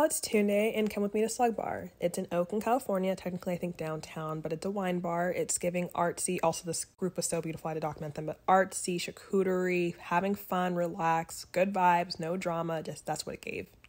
it's Tunde, and come with me to Slug Bar. It's in Oakland, California, technically I think downtown, but it's a wine bar. It's giving artsy, also this group was so beautiful I had to document them, but artsy, charcuterie, having fun, relax, good vibes, no drama, just that's what it gave.